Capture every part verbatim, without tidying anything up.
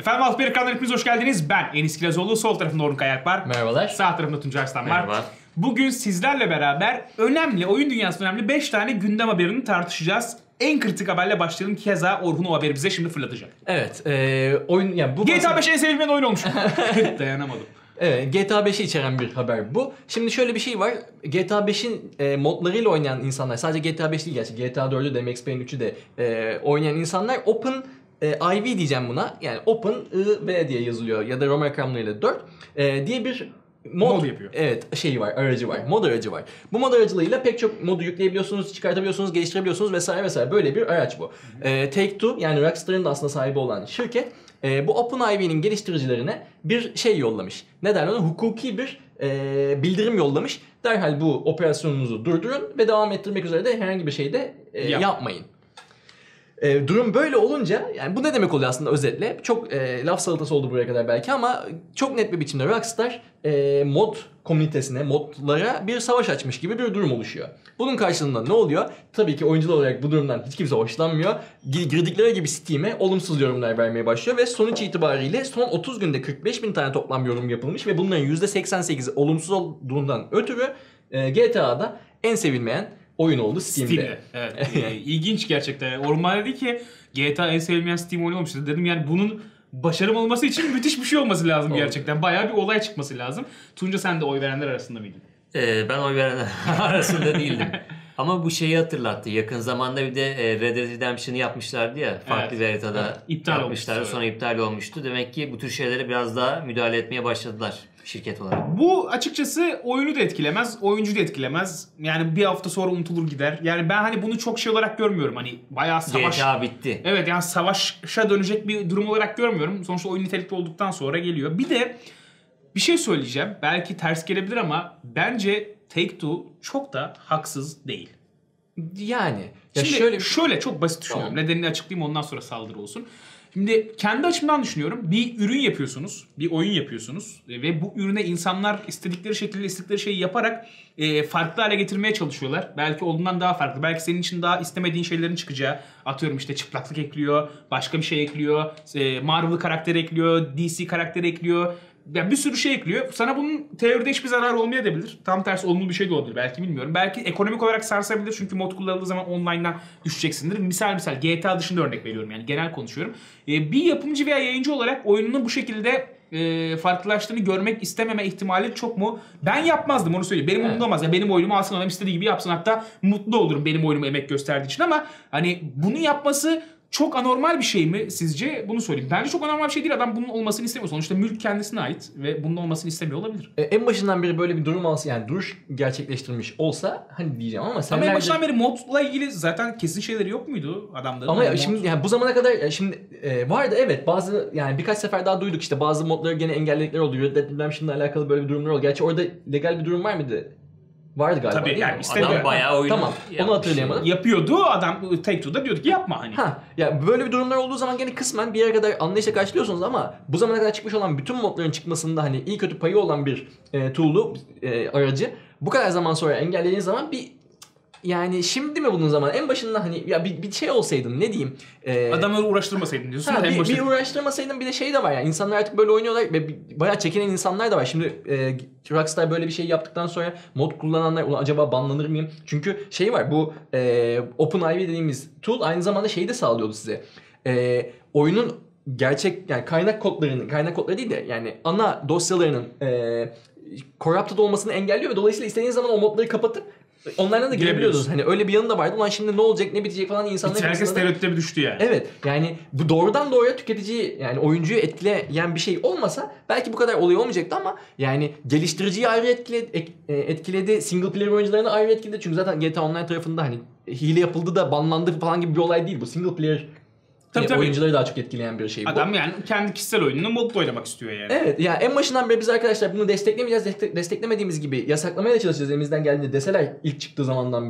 Efendim Altı ekranlar hepiniz hoş geldiniz. Ben Enis Kilazoğlu, sol tarafımda Orhun Kayak var. Merhabalar. Sağ tarafımda Tuncay Arslan var. Merhaba. Bugün sizlerle beraber önemli, oyun dünyasında önemli beş tane gündem haberini tartışacağız. En kritik haberle başlayalım. Keza Orhun o haberi bize şimdi fırlatacak. Evet, e, oyun yani bu G T A bahsed- beş en sevilmeyen oyun olmuş. Dayanamadım. Evet, G T A beşi içeren bir haber bu. Şimdi şöyle bir şey var. G T A beşin e, modlarıyla oynayan insanlar, sadece G T A beş değil gerçi, G T A dördü de, Max Payne üçü de e, oynayan insanlar Open e, I V diyeceğim buna. Yani Open I V diye yazılıyor ya da Roma rakamlarıyla dört e, diye bir mod, Mod yapıyor. Evet, şeyi var, aracı var. Mod aracı var. Bu mod aracılığıyla pek çok modu yükleyebiliyorsunuz, çıkartabiliyorsunuz, geliştirebiliyorsunuz vesaire vesaire. Böyle bir araç bu. E, Take-Two, yani Rockstar'ın da aslında sahibi olan şirket, e, bu OpenIV'nin geliştiricilerine bir şey yollamış. Ne derler ona? Hukuki bir e, bildirim yollamış. Derhal bu operasyonunuzu durdurun ve devam ettirmek üzere de herhangi bir şey de e, Yap. yapmayın. E, durum böyle olunca, yani bu ne demek oluyor aslında özetle? Çok e, laf salatası oldu buraya kadar belki ama çok net bir biçimde Rockstar e, mod komünitesine, modlara bir savaş açmış gibi bir durum oluşuyor. Bunun karşılığında ne oluyor? Tabii ki oyuncular olarak bu durumdan hiç kimse hoşlanmıyor. Girdikleri gibi Steam'e olumsuz yorumlar vermeye başlıyor ve sonuç itibariyle son otuz günde kırk beş bin tane toplam yorum yapılmış ve bunların yüzde seksen sekizi olumsuz olduğundan ötürü e, G T A'da en sevilmeyen oyun oldu Steam'de. Steam'de. Evet. ee, ilginç gerçekten. Orman dedi ki G T A en sevilmeyen Steam oyunu olmuş. Dedim yani bunun başarım olması için müthiş bir şey olması lazım Oldu. Gerçekten. Bayağı bir olay çıkması lazım. Tunca sen de oy verenler arasında mıydın? Ee, ben oy verenler arasında değildim. Ama bu şeyi hatırlattı. Yakın zamanda bir de e, Red Dead Redemption'ı yapmışlardı ya. Farklı Evet. bir haritada Evet. İptal yapmışlardı. olmuştu. Sonra iptal olmuştu. Demek ki bu tür şeylere biraz daha müdahale etmeye başladılar şirket olarak. Bu açıkçası oyunu da etkilemez, oyuncu da etkilemez. Yani bir hafta sonra unutulur gider. Yani ben hani bunu çok şey olarak görmüyorum. Hani bayağı savaş... G T A bitti. Evet, yani savaşa dönecek bir durum olarak görmüyorum. Sonuçta oyun nitelikli olduktan sonra geliyor. Bir de bir şey söyleyeceğim. Belki ters gelebilir ama bence Take-Two çok da haksız değil. Yani ya Şimdi şöyle şöyle çok basit düşünüyorum. Tamam. Nedenini açıklayayım, ondan sonra saldırı olsun. Şimdi kendi açımdan düşünüyorum. Bir ürün yapıyorsunuz, bir oyun yapıyorsunuz ve bu ürüne insanlar istedikleri şekilde istedikleri şeyi yaparak e, farklı hale getirmeye çalışıyorlar. Belki olduğundan daha farklı. Belki senin için daha istemediğin şeylerin çıkacağı. Atıyorum işte çıplaklık ekliyor, başka bir şey ekliyor, e, Marvel karakteri ekliyor, D C karakteri ekliyor. Yani bir sürü şey ekliyor. Sana bunun teoride hiçbir zararı olmayabilir. Tam tersi olumlu bir şey de olabilir. Belki bilmiyorum. Belki ekonomik olarak sarsabilir. Çünkü mod kullanıldığı zaman online'dan düşeceksindir. Misal misal G T A dışında örnek veriyorum. Yani genel konuşuyorum. Ee, bir yapımcı veya yayıncı olarak oyununu bu şekilde e, farklılaştığını görmek istememe ihtimali çok mu? Ben yapmazdım, onu söyleyeyim. Benim Evet. umurumda olmaz. Yani benim oyunumu alsın, adam istediği gibi yapsın. Hatta mutlu olurum benim oyunumu emek gösterdiği için, ama hani bunu yapması çok anormal bir şey mi sizce? Bunu söyleyeyim. Bence çok anormal bir şey değil. Adam bunun olmasını istemiyor. Sonuçta mülk kendisine ait ve bunun olmasını istemiyor olabilir. E, en başından beri böyle bir durum olsa, yani duruş gerçekleştirmiş olsa hani diyeceğim ama Ama senelerce... en başından beri modla ilgili zaten kesin şeyleri yok muydu adamların? Ama Hani ya mod- şimdi yani bu zamana kadar ya şimdi e, vardı evet, bazı yani birkaç sefer daha duyduk işte bazı modları gene engelledikleri oldu. Red Dead Redemption'la alakalı böyle bir durumlar oldu. Gerçi orada legal bir durum var mıydı? Vardı galiba. Tabii, değil yani mi? istemiyor. Adam bayağı oyunu Tamam, onu yapmış. hatırlayamadım. yapıyordu adam. Take-Two'da diyordu ki yapma hani. Ha, ya böyle bir durumlar olduğu zaman gene kısmen bir yere kadar anlayışla karşılıyorsunuz ama bu zamana kadar çıkmış olan bütün modların çıkmasında hani iyi kötü payı olan bir e, tool'u, e, aracı bu kadar zaman sonra engellediğiniz zaman bir, yani şimdi mi bunun zaman en başında hani ya bir, bir şey olsaydın ne diyeyim, e, Adamları uğraştırmasaydın diyorsun. Ha, da en bir, başta- bir uğraştırmasaydın, bir de şey de var yani insanlar artık böyle oynuyorlar ve bir- bayağı çekinen insanlar da var. Şimdi e, Rockstar böyle bir şey yaptıktan sonra mod kullananlar ulan acaba banlanır mıyım? Çünkü şey var, bu e, OpenIV dediğimiz tool aynı zamanda şeyi de sağlıyordu size. E, oyunun gerçek yani kaynak kodlarının, kaynak kodları değil de yani ana dosyalarının e, corrupted olmasını engelliyor ve dolayısıyla istediğiniz zaman o modları kapatıp onlardan da girebiliyordunuz. Hani öyle bir yanı da vardı. Ulan şimdi ne olacak, ne bitecek falan insanlar. Herkes stereotipe düştü yani. Evet, yani bu doğrudan doğruya tüketiciyi, yani oyuncuyu etkileyen bir şey olmasa belki bu kadar olay olmayacaktı ama yani geliştiriciyi ayrı etkiledi, ek- e, etkiledi, single player oyuncularını ayrı etkiledi. Çünkü zaten G T A Online tarafında hani hile yapıldı da banlandı falan gibi bir olay değil bu. Single player Tabii, e, tabii. oyuncuları daha çok etkileyen bir şey bu. Adam yani kendi kişisel oyununu modla oynamak istiyor yani. Evet, ya en başından beri biz arkadaşlar bunu desteklemeyeceğiz, destek- desteklemediğimiz gibi yasaklamaya da çalışacağız elimizden geldiğinde deseler ilk çıktığı zamandan beri.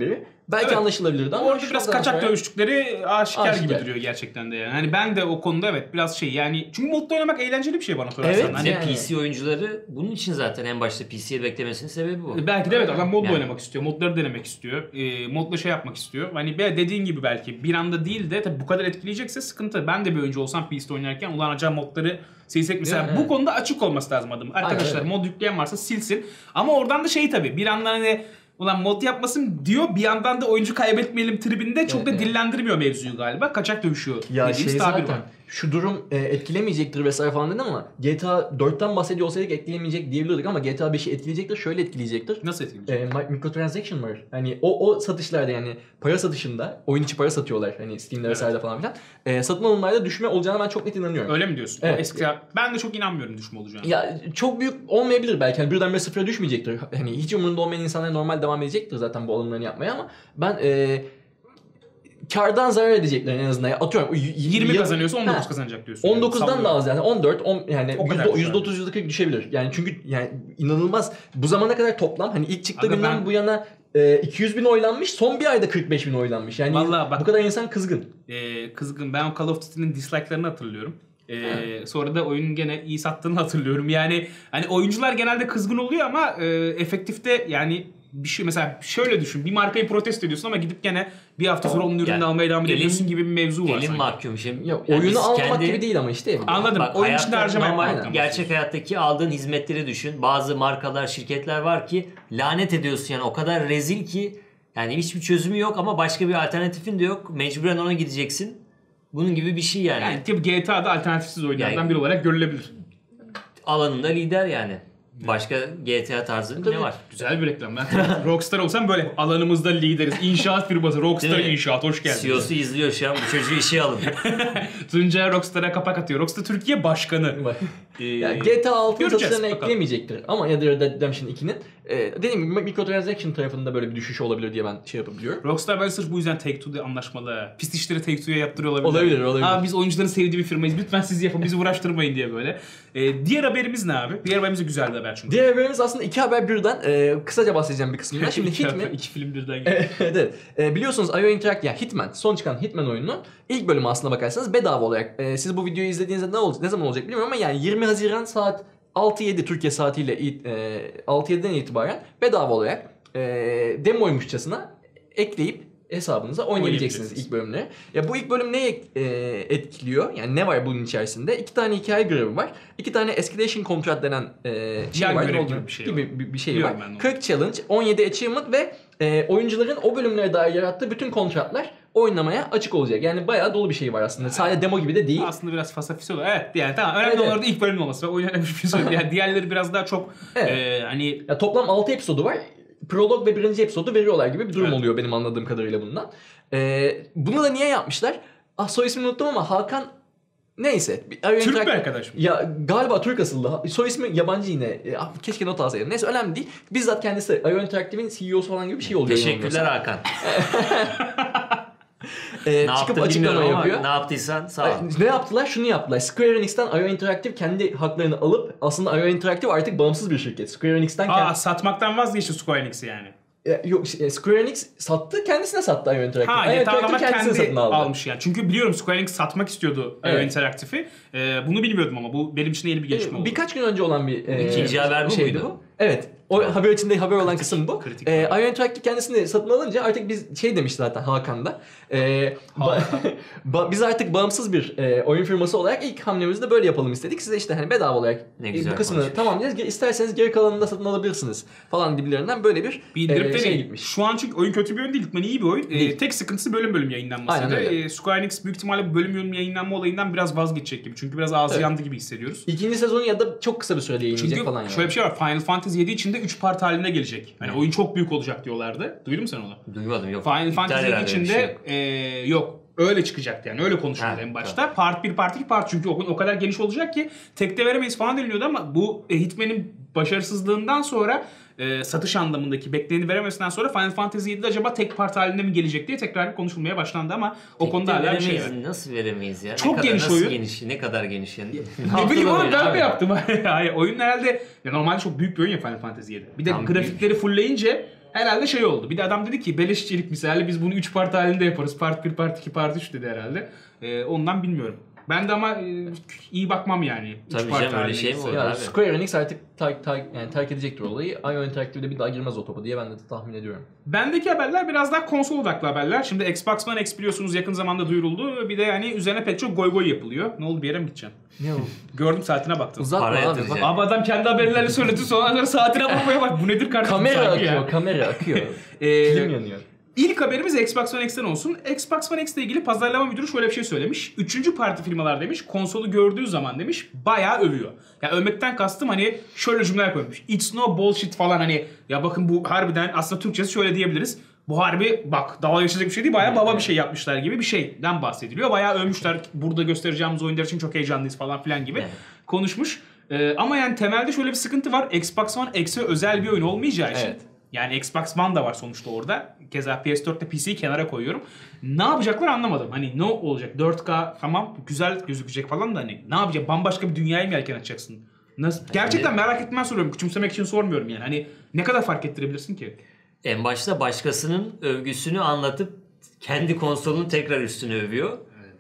belki Evet. anlaşılabilirdi ama Orada şu biraz noktadan kaçak sonra- dövüştükleri aşikar, Aşikar. gibi duruyor gerçekten de yani. Hani ben de o konuda evet biraz şey yani çünkü modda oynamak eğlenceli bir şey bana sorarsan. Evet, Hani yani. P C oyuncuları bunun için zaten en başta P C'ye beklemesinin sebebi bu. belki de evet adam modla Yani. oynamak istiyor. Modları denemek istiyor. E, modla şey yapmak istiyor. Hani be- dediğin gibi belki bir anda değil de tabii bu kadar etkileyecekse sıkıntı. Ben de bir oyuncu olsam P C'de oynarken ulan acaba modları silsek mesela Yani, bu evet. konuda açık olması lazım adım. Arkadaşlar Aynen, mod yükleyen varsa silsin. Ama oradan da şey tabii bir yandan hani ulan mod yapmasın diyor bir yandan da oyuncu kaybetmeyelim tribinde çok Evet, da evet. dillendirmiyor mevzuyu galiba. Kaçak dövüşüyor Ya dediğimiz şey tabir zaten var. şu durum e, etkilemeyecektir vesaire falan dedi ama G T A dörtten bahsediyor olsaydık etkilemeyecek diyebilirdik ama G T A beşi etkileyecektir, şöyle etkileyecektir. Nasıl etkileyecek? E, mi- microtransaction var. Hani o o satışlarda yani para satışında oyun içi para satıyorlar hani Steam'de Evet. vesaire falan filan. E, satın alımlarda düşme olacağına ben çok net inanıyorum. Öyle mi diyorsun? Evet. O eski ben de çok inanmıyorum düşme olacağına. Ya çok büyük olmayabilir belki. Hani birdenbire sıfıra düşmeyecektir. Hani hiç umurunda olmayan insanlar normal devam edecektir zaten bu alımlarını yapmaya ama ben e, kardan zarar edecekler en azından. Ya atıyorum y- yirmi ya- kazanıyorsa on dokuz Ha. kazanacak diyorsun. on dokuzdan Sallıyorum. da az yani on dört on yani O kadar yüzde düşer. otuz yüzde kırk düşebilir. Yani çünkü yani inanılmaz bu zamana kadar toplam hani ilk çıktığı Aga günden ben- bu yana e, iki yüz bin oylanmış, son bir ayda kırk beş bin oylanmış. Yani Vallahi bak- bu kadar insan kızgın. Ee, kızgın. Ben o Call of Duty'nin dislike'larını hatırlıyorum. Ee, sonra da oyunun gene iyi sattığını hatırlıyorum. Yani hani oyuncular genelde kızgın oluyor ama e, efektifte yani bir şey mesela şöyle düşün. Bir markayı protesto ediyorsun ama gidip gene bir hafta sonra onun ürününü Yani almaya devam elin- ediyorsun gibi bir mevzu var Elin sanki. mahkum. Şimdi, Ya yani oyunu biz almak kendi- gibi değil ama işte. Anladım. Bak, Oyun içinde hayatta harcama normal, yapmaktan gerçek hayattaki aldığın hizmetleri düşün. Bazı markalar, şirketler var ki lanet ediyorsun yani o kadar rezil ki yani hiçbir çözümü yok ama başka bir alternatifin de yok. Mecburen ona gideceksin. Bunun gibi bir şey yani. Yani tabii G T A'da alternatifsiz oyunlardan Yani- biri olarak görülebilir. Alanında lider yani. Başka G T A tarzı Tabii. ne var? Güzel bir reklam. Ben Rockstar olsam böyle alanımızda lideriz. İnşaat firması Rockstar Değil mi? İnşaat hoş geldiniz. C E O'su izliyor şu an bu çocuğu işe alın. Tuncay Rockstar'a kapak atıyor. Rockstar Türkiye Başkanı. Ee, Ya G T A altı'nın göreceğiz, satışlarına bakalım. ekleyemeyecektir ama ya da Red Dead Redemption ikinin e, dediğim gibi microtransaction tarafında böyle bir düşüş olabilir diye ben şey yapabiliyorum. Rockstar ben sırf bu yüzden Take-Two'da anlaşmalı. Pis işleri Take-Two'ya yaptırıyor olabilir. Olabilir, olabilir. Abi biz oyuncuların sevdiği bir firmayız. Lütfen siz yapın. Bizi uğraştırmayın diye böyle. Ee, diğer haberimiz ne abi? Diğer haberimiz de güzel bir haber çünkü. Diğer haberimiz aslında iki haber birden. E, kısaca bahsedeceğim bir kısmından. Şimdi İki Hitman... haber, iki film birden geliyor. evet, evet. E, biliyorsunuz I O Interactive, yani Hitman, son çıkan Hitman oyununun ilk bölümü aslına bakarsanız bedava olarak. E, siz bu videoyu izlediğinizde ne olacak, ne zaman olacak bilmiyorum ama yani yirmi Haziran saat altı yedi Türkiye saatiyle e, altı yediden itibaren bedava olarak e, demoymuşçasına ekleyip hesabınıza oynayabileceksiniz Oynayabileceksiniz. ilk bölümleri. Ya bu ilk bölüm neyi e, etkiliyor? Yani ne var bunun içerisinde? İki tane hikaye görevi var. İki tane escalation contract denen e, şey Yan var. görev Ne olduğunu- gibi bir şey gibi bir, bir şey Biliyorum var. ben de onu. kırk challenge, on yedi achievement ve e, oyuncuların o bölümlere dair yarattığı bütün kontratlar oynamaya açık olacak. Yani bayağı dolu bir şey var aslında. Sadece demo gibi de değil. Aslında biraz fasafisi oluyor. Evet yani tamam. Önemli Evet, olan evet. orada ilk bölümün olması ve oynamış bir şey. Yani diğerleri biraz daha çok Evet. e, hani Ya toplam altı episodu var. Prolog ve birinci episodu veriyorlar gibi bir durum Evet. oluyor benim anladığım kadarıyla bundan. E, bunu da niye yapmışlar? Ah, soy ismini unuttum ama Hakan neyse. Bir- Türk bir Interactive- arkadaş mı? Ya galiba Türk asıllı. Soy ismi yabancı yine. E, ah, keşke not alsaydım. Neyse önemli değil. Bizzat kendisi I O Interactive'in C E O'su falan gibi bir şey oluyor. Teşekkürler Hakan. Ee, Ne çıkıp yaptın açıklama bilmiyorum ama yapıyor. ne yaptıysan sağ ol. Ay, Ne yaptılar? Şunu yaptılar. Square Enix'ten I O Interactive kendi haklarını alıp aslında I O Interactive artık bağımsız bir şirket. Square Enix'ten Aa kendi... satmaktan vazgeçti Square Enix'i yani. E, yok e, Square Enix sattı, kendisine sattı I O Interactive. Ha, I O yani tamam ama Interactive kendisini kendi satın aldı. almış yani. Çünkü biliyorum Square Enix satmak istiyordu I O Evet. Interactive'i. Ee, bunu bilmiyordum ama bu benim için yeni bir gelişme E, oldu. Birkaç gün önce olan bir e, İkinci haber bu şeydi muydu? bu. Evet. O haber içinde haber olan kısım bu. kritik. E, I O Interactive kendisini satın alınca artık biz şey demiş zaten Hakan da. E, ba- ba- biz artık bağımsız bir e, oyun firması olarak ilk hamlemizi de böyle yapalım istedik. Size işte hani bedava olarak Ne e, güzel bu kısmını konuşmuş. tamamlayacağız. İsterseniz geri kalanını da satın alabilirsiniz falan gibilerinden böyle bir, Bir indirip e, de şey değil. gitmiş. Şu an çünkü oyun kötü bir oyun değil. Hitman iyi bir oyun. Ee, Değil. tek sıkıntısı bölüm bölüm yayınlanmasıydı. Aynen öyle. Ee, Square Enix büyük ihtimalle bu bölüm bölüm yayınlanma olayından biraz vazgeçecek gibi. Çünkü biraz ağzı Evet. yandı gibi hissediyoruz. İkinci sezonu ya da çok kısa bir sürede yayınlayacak Çünkü falan yani. şöyle bir şey var. Final Fantasy yedi içinde üç part halinde gelecek. Hani oyun çok büyük olacak diyorlardı. Duydun mu sen onu? Duymadım yok. Final İptal Fantasy yedi herhalde öyle bir şey içinde yok. ee, yok. Öyle çıkacaktı yani. Öyle konuşuldu Ha, en başta. Part bir, part iki, part çünkü oyun o kadar geniş olacak ki tekte veremeyiz falan deniliyordu ama bu e, Hitman'in başarısızlığından sonra e, satış anlamındaki bekleneni veremesinden sonra Final Fantasy yedide acaba tek part halinde mi gelecek diye tekrar konuşulmaya başlandı ama o konuda Tekte hala bir şey veremeyiz. var. Nasıl veremeyiz ya? Çok ne kadar, geniş nasıl oyun. Geniş, ne kadar geniş yani? Ne bileyim oğlum ben mi abi? yaptım? Hayır oyun herhalde ya normalde çok büyük bir oyun ya Final Fantasy yedi. Bir de Tam grafikleri fullleyince Herhalde şey oldu. Bir de adam dedi ki beleşçilik misali biz bunu üç part halinde yaparız. Part bir, part iki, part üç dedi herhalde. Ee, ondan bilmiyorum. Ben de ama e, iyi bakmam yani. Tabii canım, öyle şey mi olur? Yani Abi. Square Enix artık terk, terk, yani terk edecektir olayı. IO Interactive'de bir daha girmez o topa diye ben de tahmin ediyorum. Bendeki haberler biraz daha konsol odaklı haberler. Şimdi Xbox One X biliyorsunuz yakın zamanda duyuruldu. Bir de yani üzerine pek çok goy goy yapılıyor. Ne oldu, bir yere mi gideceksin? Ne o? Gördüm, saatine baktım. Uzatma Para abi. yatıracak. Bak, Abi adam kendi haberlerini söyledi, sonra saatine bakmaya bak. Bu nedir kardeşim? kamera sanki akıyor, ya? kamera akıyor. Ee, Film yanıyor. İlk haberimiz Xbox One X'ten olsun. Xbox One X ile ilgili pazarlama müdürü şöyle bir şey söylemiş. Üçüncü parti firmalar demiş, konsolu gördüğü zaman demiş bayağı övüyor. Ya övmekten kastım hani şöyle cümleler koymuş. It's no bullshit falan, hani ya bakın bu harbiden, aslında Türkçesi şöyle diyebiliriz. Bu harbi bak dalga geçecek bir şey değil, bayağı baba bir şey yapmışlar gibi bir şeyden bahsediliyor. Bayağı övmüşler, burada göstereceğimiz oyunlar için çok heyecanlıyız falan filan gibi Evet. konuşmuş. Ee, ama yani temelde şöyle bir sıkıntı var. Xbox One X'e özel bir oyun olmayacağı için. Evet. Yani Xbox One da var sonuçta orada. Keza P S dörtte P C'yi kenara koyuyorum. Ne yapacaklar anlamadım. Hani ne olacak? dört K tamam güzel gözükecek falan da hani ne yapacak? Bambaşka bir dünyaya mı yelken açacaksın? Nasıl? Gerçekten merak etmeden soruyorum. Küçümsemek için sormuyorum yani. Hani ne kadar fark ettirebilirsin ki? En başta başkasının övgüsünü anlatıp kendi konsolunun tekrar üstüne övüyor.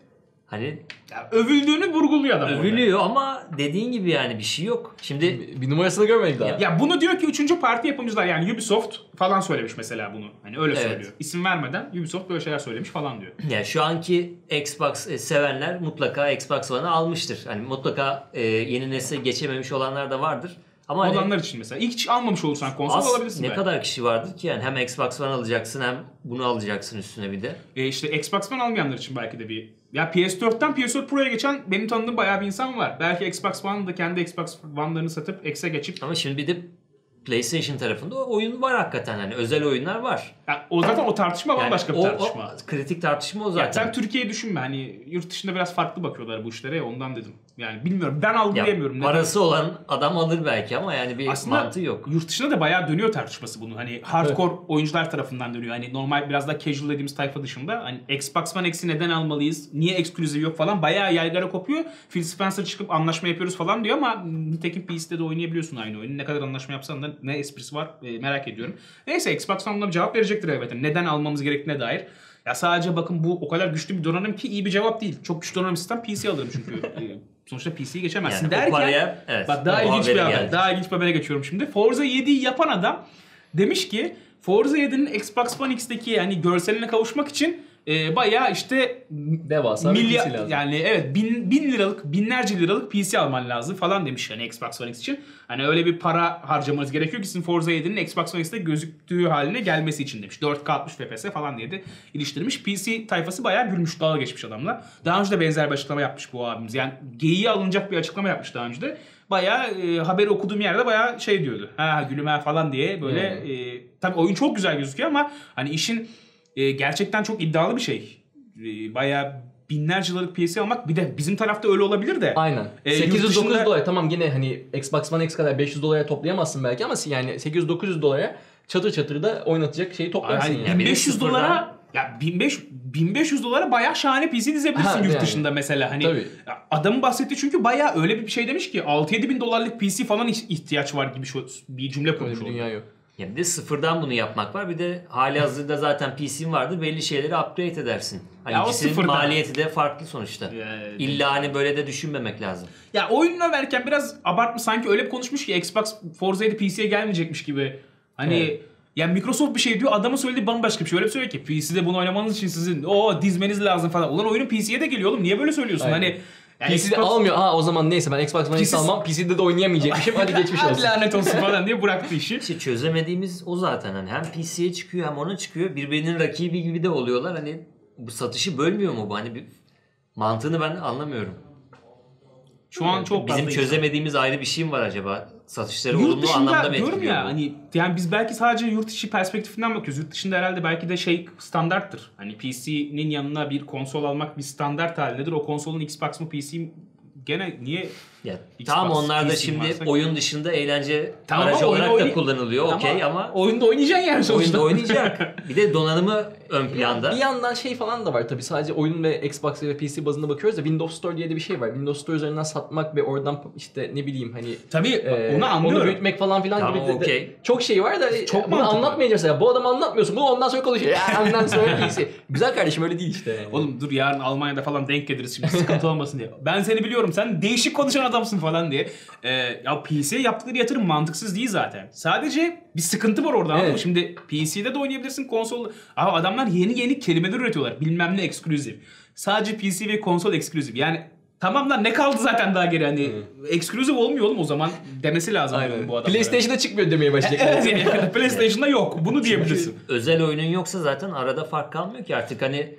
Hani Ya, övüldüğünü vurguluyor adam orada. övülüyor ama dediğin gibi yani bir şey yok. Şimdi Bir, bir numarasını görmedik daha. Ya bunu diyor ki üçüncü parti yapımcılar, yani Ubisoft falan söylemiş mesela bunu. Hani öyle Evet. söylüyor. İsim vermeden Ubisoft böyle şeyler söylemiş falan diyor. ya şu anki Xbox sevenler mutlaka Xbox One'ı almıştır. Hani mutlaka e, yeni nesile geçememiş olanlar da vardır. Ama hani Olanlar için mesela. İlk hiç almamış olursan konsol az alabilirsin ne belki. kadar kişi vardır ki yani hem Xbox One alacaksın hem bunu alacaksın üstüne bir de. E işte Xbox One almayanlar için belki de bir... Ya P S dörtten P S dört Pro'ya geçen benim tanıdığım bayağı bir insan var. Belki Xbox One'da kendi Xbox One'larını satıp X'e geçip... Ama şimdi bir de PlayStation tarafında oyun var hakikaten, hani özel oyunlar var. Ya o zaten o tartışma Yani bambaşka bir o, tartışma. o kritik tartışma o Ya zaten. sen Türkiye'yi düşünme, hani yurt dışında biraz farklı bakıyorlar bu işlere ya, ondan dedim. Yani bilmiyorum, ben Ya, algılayamıyorum. Neden? parası olan adam alır belki ama yani bir Aslında mantığı yok. yurt dışında da bayağı dönüyor tartışması bunun. Hani hardcore oyuncular tarafından dönüyor. Hani normal biraz daha casual dediğimiz tayfa dışında. Hani Xbox One X'i neden almalıyız? Niye ekskluziv yok falan. Bayağı yaygara kopuyor. Phil Spencer çıkıp anlaşma yapıyoruz falan diyor ama nitekim P C'de de oynayabiliyorsun aynı oyunu. Ne kadar anlaşma yapsan da ne esprisi var e, merak ediyorum. Neyse Xbox One'da bir cevap verecektir elbette. Neden almamız gerektiğine dair. Ya sadece bakın bu o kadar güçlü bir donanım ki iyi bir cevap değil. Çok güçlü donanım sistem P C alırım çünkü. e, sonuçta P C'yi geçemezsin Yani o derken. paraya, evet, bak daha o ilginç bir habere haber. geldik. Daha ilginç bir habere geçiyorum şimdi. Forza yediyi yapan adam demiş ki Forza yedinin Xbox One X'teki yani görseline kavuşmak için e, bayağı işte Devasa bir P C milyar lazım. yani evet bin, bin liralık binlerce liralık P C alman lazım falan demiş yani Xbox One X için. Hani öyle bir para harcamanız gerekiyor ki sizin Forza yedinin Xbox One X'te gözüktüğü haline gelmesi için demiş. dört K altmış F P S falan diye de iliştirmiş. P C tayfası bayağı gülmüş, dalga geçmiş adamla. Daha önce de benzer bir açıklama yapmış bu abimiz. Yani geyiğe alınacak bir açıklama yapmış daha önce de. Bayağı e, haberi okuduğum yerde bayağı şey diyordu. Ha gülüm ha falan diye böyle Hmm. e, tabii oyun çok güzel gözüküyor ama hani işin e, gerçekten çok iddialı bir şey. E, bayağı binlerce liralık P C almak, bir de bizim tarafta öyle olabilir de. Aynen. E, sekiz yüz yurt dokuz yüz dışında- dolar tamam, yine hani Xbox One X kadar beş yüz dolara toplayamazsın belki ama yani sekiz yüz dokuz yüz dolara çatır çatır da oynatacak şeyi toplarsın Yani yani. Ya bir de bin beş yüz sıfırdan- dolara ya bin beş yüz bin beş yüz dolara bayağı şahane P C dizebilirsin Ha, yurt yani. dışında mesela. Hani Tabii. ya adamın bahsettiği çünkü bayağı öyle bir şey demiş ki altı yedi bin dolarlık P C falan ihtiyaç var gibi şu bir cümle Öyle kurmuş bir oldu. dünya yok. Ya bir de sıfırdan bunu yapmak var. Bir de hali hazırda zaten P C'in vardır. Belli şeyleri upgrade edersin. Hani Ya o ikisinin sıfırdan. maliyeti de farklı sonuçta. Ya, İlla hani böyle de düşünmemek lazım. Ya oyununu överken biraz abartmış, sanki öyle bir konuşmuş ki Xbox Forza yedi P C'ye gelmeyecekmiş gibi. Hani Evet. ya Microsoft bir şey diyor, adamın söylediği bambaşka bir şey. Öyle bir söylüyor ki P C'de bunu oynamanız için sizin o dizmeniz lazım falan. Ulan oyunun P C'ye de geliyor oğlum. Niye böyle söylüyorsun? Aynen. Hani yani P C'de Xbox- almıyor. Ha o zaman neyse ben Xbox One X P C almam. P C'de de oynayamayacakmışım. Hadi geçmiş Hadi olsun. lanet olsun falan diye bıraktı işi. İşte çözemediğimiz o zaten. Hani hem P C'ye çıkıyor hem ona çıkıyor. Birbirinin rakibi gibi de oluyorlar. Hani bu satışı bölmüyor mu bu? Hani bir mantığını ben anlamıyorum. Şu an çok Bizim fazla insan- çözemediğimiz ayrı bir şey mi var acaba? Satışları Yurt olumlu anlamda dışında mı diyorum etkiliyor ya bu? hani yani biz belki sadece yurt içi perspektifinden bakıyoruz. Yurt dışında herhalde belki de şey standarttır. Hani P C'nin yanına bir konsol almak bir standart halindedir. O konsolun Xbox mı P C mi gene niye Ya, Xbox, tamam onlar da P C şimdi varsa- oyun dışında eğlence Tamam, aracı ama oyunu olarak da oynay- kullanılıyor. Okey ama oyunda oynayacaksın yani sonuçta. oyunda oynayacak. Bir de donanımı ön planda. Bir yandan şey falan da var tabii, sadece oyun ve Xbox ve P C bazında bakıyoruz da Windows Store diye de bir şey var. Windows Store üzerinden satmak ve oradan işte ne bileyim hani Tabii e, onu anlıyorum. Onu büyütmek falan filan Tamam, gibi de, de okey. çok şey var da Çok çok bunu mantıklı. anlatmayacağız ya. Bu adam anlatmıyorsun. Bu ondan sonra konuşuyor. Ya ondan sonra P C. Güzel kardeşim, öyle değil işte. Yani. Oğlum dur yarın Almanya'da falan denk geliriz şimdi sıkıntı olmasın diye. Ben seni biliyorum, sen değişik konuşan adamsın falan diye. Ee, ya P C'ye yaptıkları yatırım mantıksız değil zaten. Sadece bir sıkıntı var orada, anladın mı? Evet. Şimdi P C'de de oynayabilirsin, konsol. Abi adamlar yeni yeni kelimeler üretiyorlar. Bilmem ne eksklusif. Sadece P C ve konsol eksklusif. Yani tamam lan, ne kaldı zaten daha geri, hani eksklusif olmuyor oğlum o zaman demesi lazım Aynen. bu adamlara. PlayStation'da çıkmıyor demeye başlayacak. Evet, yani PlayStation'da yok. Bunu diyebilirsin. Özel oyunun yoksa zaten arada fark kalmıyor ki artık, hani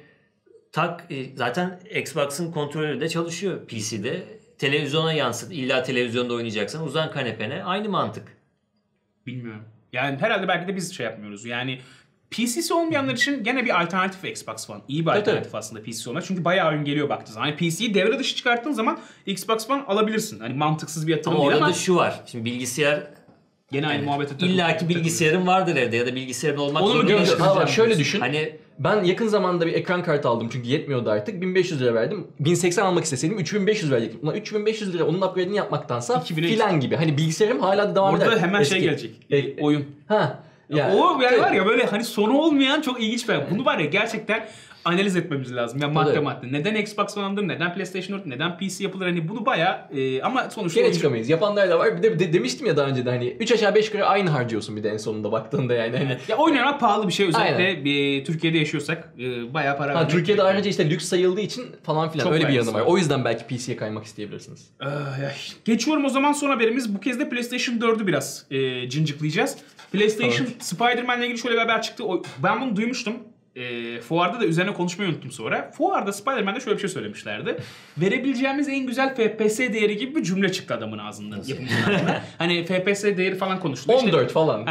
tak e, zaten Xbox'ın kontrolü de çalışıyor P C'de. Televizyona yansıt. İlla televizyonda oynayacaksan uzan kanepene, aynı mantık. Bilmiyorum. Yani herhalde belki de biz şey yapmıyoruz. Yani P C'si olmayanlar için gene bir alternatif Xbox One. İyi bir Tabii, alternatif tabii. aslında P C'si olmak. Çünkü bayağı oyun geliyor baktığın zaman. Hani P C'yi devre dışı çıkarttığın zaman Xbox One alabilirsin. Hani mantıksız bir yatırım Ama değil orada ama da şu var. Şimdi bilgisayar, gene aynı muhabbete takıl- illaki takılıyoruz. bilgisayarın vardır evde ya da bilgisayarın olmak Onu mu zorunda diyorsun? değil. Ama bak şöyle düşün. Hani Ben yakın zamanda bir ekran kartı aldım çünkü yetmiyordu artık. bin beş yüz lira verdim. bin seksen almak isteseydim üç bin beş yüz verecektim. Ulan üç bin beş yüz lira onun upgrade'ini yapmaktansa iki bine filan gibi. Hani bilgisayarım hala da devam eder. Orada hemen şey Eski. gelecek. E, oyun. Ha. o yani evet. var ya böyle hani sonu olmayan çok ilginç bir. Bunu var ya gerçekten analiz etmemiz lazım. Ya madde Tabii. madde. Neden Xbox One alınır? Neden PlayStation dört? Neden P C yapılır? Hani bunu bayağı e, ama sonuçta Gene oyuncu- çıkamayız. Yapanlar da var. Bir de, de demiştim ya daha önce de hani üç aşağı beş yukarı aynı harcıyorsun bir de en sonunda baktığında yani. Hani, Ya oyun oynamak pahalı bir şey, özellikle Aynen. bir Türkiye'de yaşıyorsak e, bayağı para ha, vermek Türkiye'de gerekiyor. ayrıca işte lüks sayıldığı için falan filan Çok öyle bir yanı vergisi var. var. O yüzden belki P C'ye kaymak isteyebilirsiniz. Ay, ay. Geçiyorum o zaman son haberimiz. Bu kez de PlayStation dördü biraz e, cinciklayacağız. PlayStation Spider-Man'le ilgili şöyle bir haber çıktı. O, ben bunu duymuştum. E, fuarda da üzerine konuşmayı unuttum sonra. Fuarda Spider-Man'de şöyle bir şey söylemişlerdi. Verebileceğimiz en güzel F P S değeri gibi bir cümle çıktı adamın ağzından. Yapımcının ağzından. Hani F P S değeri falan konuştu. on İşte- dört falan.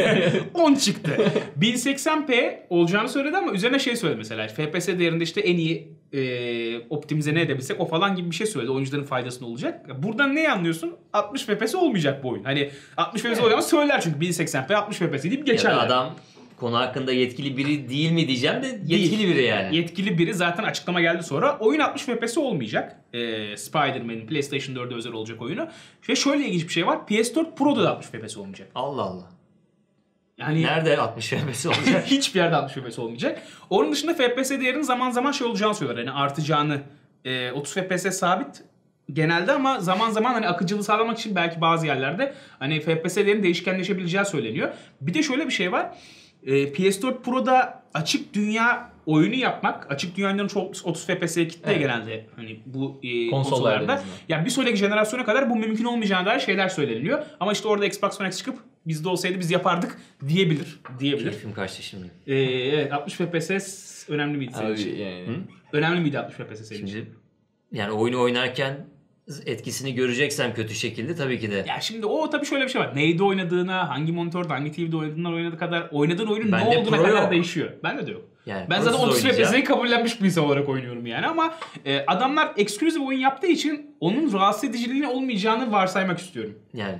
on çıktı. bin seksen p olacağını söyledi ama üzerine şey söyledi mesela. F P S değerinde işte en iyi e, optimize ne edebilsek o falan gibi bir şey söyledi. Oyuncuların faydasına olacak. Buradan ne anlıyorsun? altmış F P S olmayacak bu oyun. Hani altmış F P S olacağını söyler çünkü bin seksen p altmış F P S deyip ya geçerler. da adam konu hakkında yetkili biri değil mi diyeceğim de yetkili Değil. biri yani. Yetkili biri, zaten açıklama geldi sonra. Oyun altmış F P S olmayacak. Ee, Spider-Man'in PlayStation dörde özel olacak oyunu. Ve şöyle ilginç bir şey var. P S dört Pro'da da altmış F P S olmayacak. Allah Allah. Yani Nerede altmış F P S olacak? hiçbir yerde altmış F P S olmayacak. Onun dışında F P S değerinin zaman zaman şey olacağını söylüyorlar. Yani artacağını, e, otuz F P S sabit genelde ama zaman zaman hani akıcılığı sağlamak için belki bazı yerlerde hani F P S değerinin değişkenleşebileceği söyleniyor. Bir de şöyle bir şey var. E, P S dört Pro'da açık dünya oyunu yapmak, açık dünyanın çok otuz F P S'ye kitleye Evet. genelde hani bu e, Konsollarda konsollarda. en azından. Yani bir sonraki jenerasyona kadar bu mümkün olmayacağına dair şeyler söyleniyor. Ama işte orada Xbox One X çıkıp bizde olsaydı biz yapardık diyebilir. Diyebilir. Keyfim kaçtı şimdi. Ee, evet altmış F P S önemli miydi senin Abi için? yani. Önemli miydi altmış F P S senin için? Şimdi yani oyunu oynarken etkisini göreceksem kötü şekilde tabii ki de. Ya şimdi o tabii şöyle bir şey var. Neyde oynadığına, hangi monitörde, hangi T V'de oynadığından oynadığı kadar oynadığın oyunun Bende ne olduğuna Pro kadar yok. değişiyor. Bende de yok. Yani Ben zaten Pro'suz otuz F P oynayacağım. S'yi kabullenmiş bir insan olarak oynuyorum yani ama e, adamlar eksklusif oyun yaptığı için onun rahatsız ediciliğinin olmayacağını varsaymak istiyorum. Yani.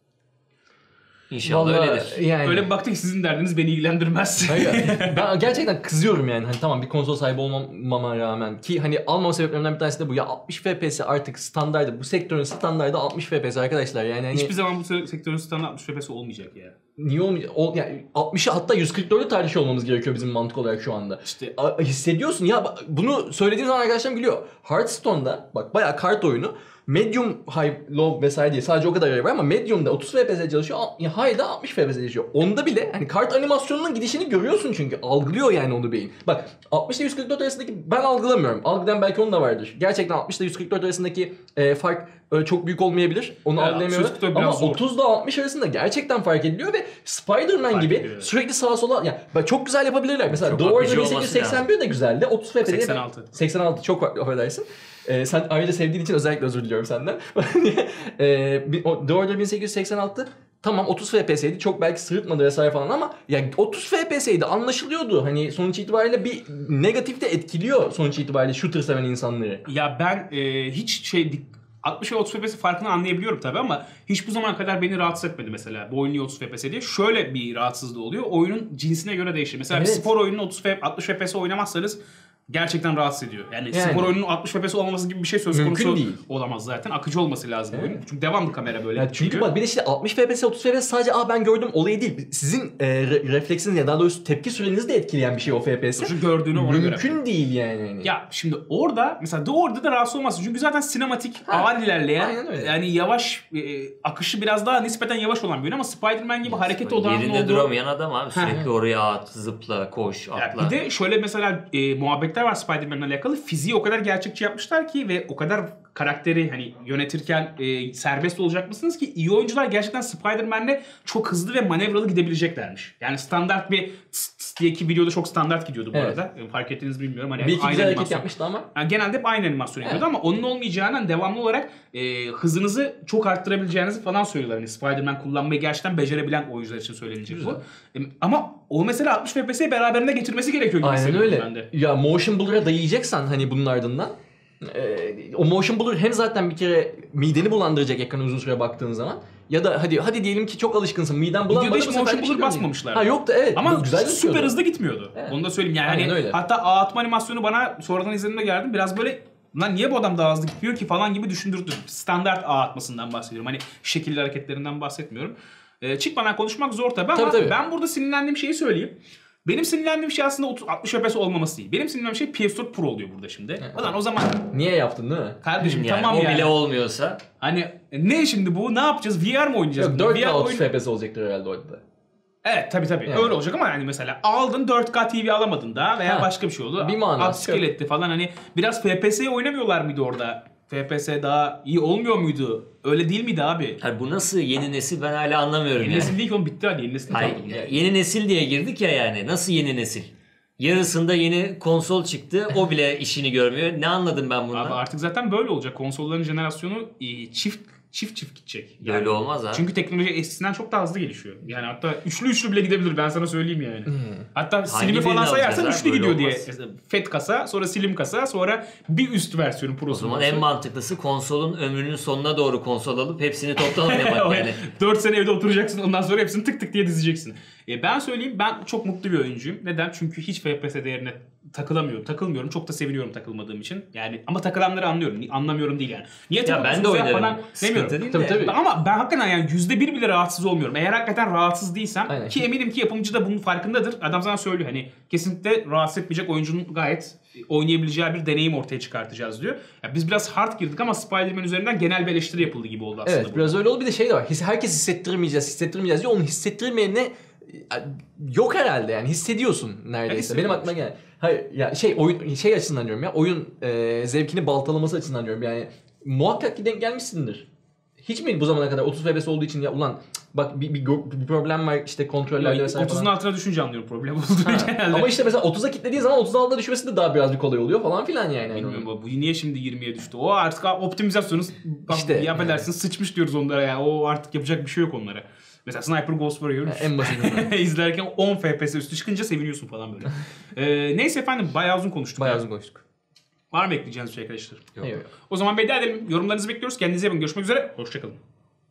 İnşallah Vallahi öyledir. yani. Öyle bir baktık sizin derdiniz beni ilgilendirmez. Hayır, ben gerçekten kızıyorum yani. Hani tamam bir konsol sahibi olmama rağmen ki hani almama sebeplerimden bir tanesi de bu ya, altmış F P S artık standardı. Bu sektörün standardı altmış F P S arkadaşlar. Yani hani Hiçbir zaman bu sektörün standartı altmış F P S olmayacak ya. niye olmayacak? O, yani altmışı hatta yüz kırk dörde tartışıyor olmamız gerekiyor bizim mantık olarak şu anda. İşte A- hissediyorsun ya, bak, bunu söylediğim zaman arkadaşlarım gülüyor. Hearthstone'da bak bayağı kart oyunu. Medium, high, low vesaire diye sadece o kadar ayarı var ama medium'da otuz F P S çalışıyor, ya high'da altmış F P S çalışıyor. Onda bile hani kart animasyonunun gidişini görüyorsun çünkü algılıyor yani onu beyin. Bak altmış ile yüz kırk dört arasındaki ben algılamıyorum. Algılayan belki onun da vardır. Gerçekten altmış ile yüz kırk dört arasındaki e, fark öyle çok büyük olmayabilir. Onu Evet, algılayamıyorum. yüz kırk dört Ama biraz zor. otuz ile altmış arasında gerçekten fark ediliyor ve Spider-Man Fark gibi ediyor, evet. sürekli sağa sola ya bak çok güzel yapabilirler. Mesela Çok The Order akıcı bin olması sekiz yüz seksen bir de güzeldi. otuz F P S. seksen altı. seksen altı çok farklı, affedersin. Ee, sen ayrıca sevdiğin için özellikle özür diliyorum senden. ee, bir- o- The Order bin sekiz yüz seksen altı tamam otuz F P S'ydi, çok belki sırıtmadı vesaire falan ama ya otuz F P S'ydi, anlaşılıyordu. Hani sonuç itibariyle bir negatif de etkiliyor sonuç itibariyle shooter seven insanları. ya ben e, hiç şey dik- altmış ve otuz F P S farkını anlayabiliyorum tabii ama hiç bu zamana kadar beni rahatsız etmedi mesela. Bu oyun niye otuz F P S diye. Şöyle bir rahatsızlığı oluyor. Oyunun cinsine göre değişir. Mesela Evet. bir spor oyununu otuz altmış F P S oynamazsanız gerçekten rahatsız ediyor. Yani, Yani. spor oyununun altmış F P S olmaması gibi bir şey söz Mümkün konusu değil. olamaz zaten. Akıcı olması lazım Evet. oyun. Çünkü devamlı kamera böyle. Yani çünkü gidiyor. bak bir de işte altmış F P S otuz F P S sadece aa ben gördüm olayı değil. Sizin e, re- refleksiniz ya daha doğrusu tepki sürenizi de etkileyen bir şey o F P S. Şu gördüğünü ona göre. Mümkün değil yani. yani. Ya şimdi orada mesela de orada da rahatsız olmazsın. Çünkü zaten sinematik, Ha, ağır ilerleyen, aynen öyle. yani yavaş, e, akışı biraz daha nispeten yavaş olan bir oyun ama Spider-Man gibi hareket odağının Yerinde olduğu... duramayan adam abi. Sürekli evet. oraya at, zıpla, koş, Ya atla. bir de şöyle mesela e, muhabbetler var Spider-Man'le alakalı. Fiziği o kadar gerçekçi yapmışlar ki ve o kadar karakteri hani yönetirken e, serbest olacak mısınız ki iyi oyuncular gerçekten Spider-Man'le çok hızlı ve manevralı gidebileceklermiş. Yani standart bir tıs tıs diye ki videoda çok standart gidiyordu bu Evet. arada. E, Fark ettiniz bilmiyorum. Hani bir iki aynı güzel hareket animasyon. yapmıştı ama. Yani genelde hep aynı animasyon yapıyordu ama onun olmayacağından devamlı olarak e, hızınızı çok arttırabileceğinizi falan söylüyorlar. Yani Spider-Man kullanmayı gerçekten becerebilen oyuncular için söylenecek Güzel. bu. E, ama o mesela altmış F P S'yi beraberinde getirmesi gerekiyor gibi Aynen hissediyorum öyle. ben de. Ya motion blur'a dayayacaksan hani bunun ardından e, o motion blur hem zaten bir kere mideni bulandıracak ekrana uzun süre baktığın zaman ya da hadi hadi diyelim ki çok alışkınsın miden bulanmadı Videoda hiç bu sefer motion bir şey blur görmeyeceksin. basmamışlar. Ha yoktu evet. Ama Bu güzel süper gözüküyordu. hızlı gitmiyordu. Evet. Onu da söyleyeyim yani. Aynen Hani öyle. hatta ağ atma animasyonu bana sonradan izlediğimde geldim. Biraz böyle lan niye bu adam daha hızlı gitmiyor ki falan gibi düşündürdü. Standart ağ atmasından bahsediyorum. Hani şekilli hareketlerinden bahsetmiyorum. Ee, çıkmadan konuşmak zor tabii ama Tabii, tabii. ben burada sinirlendiğim şeyi söyleyeyim. Benim sinirlendiğim şey aslında otuz altmış F P S olmaması değil. Benim sinirlendiğim şey P S dört Pro oluyor burada şimdi. Ulan o zaman Niye yaptın değil mi? kardeşim yani tamam o yani. bile olmuyorsa Hani ne şimdi bu? Ne yapacağız? V R mı oynayacağız? Yok bunu? dört K V R otuz oyun- F P S olacaktır herhalde orada. Evet tabii tabii Yani. öyle olacak ama yani mesela aldın dört K T V alamadın da veya Ha. başka bir şey oldu. Bir manası Upscale etti falan hani biraz F P S'ye oynamıyorlar mıydı orada? F P S daha iyi olmuyor muydu? Öyle değil miydi abi? Hayır, bu nasıl yeni nesil ben hala anlamıyorum Yeni yani. nesil değil ki oğlum bitti hadi yeni nesil Hayır, kaldı. yeni nesil diye girdik ya yani. Nasıl yeni nesil? Yarısında yeni konsol çıktı. O bile işini görmüyor. Ne anladım ben bundan? Abi artık zaten böyle olacak. Konsolların jenerasyonu e, çift çift çift gidecek. Yani Böyle olmaz abi. Çünkü teknoloji eskisinden çok daha hızlı gelişiyor. Yani hatta üçlü üçlü bile gidebilir ben sana söyleyeyim yani. Hatta Slim'i birini falan sayarsan alacağız üçlü abi? gidiyor Böyle diye. olmaz. Mesela Fat kasa, sonra Slim kasa, sonra bir üst versiyonu O Pro'su. zaman en mantıklısı konsolun ömrünün sonuna doğru konsol alıp hepsini toptan oynamak yani. dört sene evde oturacaksın ondan sonra hepsini tık tık diye dizeceksin. E ben söyleyeyim ben çok mutlu bir oyuncuyum. Neden? Çünkü hiç F P S değerine takılamıyorum, takılmıyorum. Çok da seviniyorum takılmadığım için. Yani ama takılanları anlıyorum. Anlamıyorum değil yani. Niye Ya ben de takılıyorsunuz ya oynarım. falan demiyorum. Sıkıntı değil Tabii, de. tabii. Ama ben hakikaten yani yüzde bir bile rahatsız olmuyorum. Eğer hakikaten rahatsız değilsem Aynen. ki eminim ki yapımcı da bunun farkındadır. Adam sana söylüyor hani kesinlikle rahatsız etmeyecek oyuncunun gayet oynayabileceği bir deneyim ortaya çıkartacağız diyor. Ya biz biraz hard girdik ama Spider-Man üzerinden genel bir eleştiri yapıldı gibi oldu aslında. Evet bu. biraz öyle oldu. Bir de şey de var. His- Herkes hissettirmeyeceğiz, hissettirmeyeceğiz diyor. Onu hissettirmeyene e, yok herhalde yani hissediyorsun neredeyse. hissediyorum. Benim aklıma gelen. Hayır ya şey oyun şey açısından diyorum ya. Oyun e, zevkini baltalaması açısından diyorum. Yani muhakkak ki denk gelmişsindir. Hiç mi bu zamana kadar otuz F P S olduğu için ya ulan cık, bak bir, bir, bir problem var işte kontrollerle vesaire otuzun falan. altına düşünce anlıyorum problem olduğunu Ha, genelde. ama işte mesela otuza kilitlediğin zaman otuz altıda düşmesi de daha biraz bir kolay oluyor falan filan yani. Bilmiyorum bu niye şimdi yirmiye düştü. O artık optimizasyonu bak, İşte, affedersin sıçmış diyoruz onlara ya. O artık yapacak bir şey yok onlara. Mesela Sniper Ghost Warrior Yani en basitinden. izlerken on F P S üstü çıkınca seviniyorsun falan böyle. ee, neyse efendim bayağı uzun konuştuk. Bayağı ya. uzun konuştuk. Var mı ekleyeceğiniz bir şey arkadaşlar? Yok. O zaman veda edelim. Yorumlarınızı bekliyoruz. Kendinize iyi bakın. Görüşmek üzere. Hoşçakalın.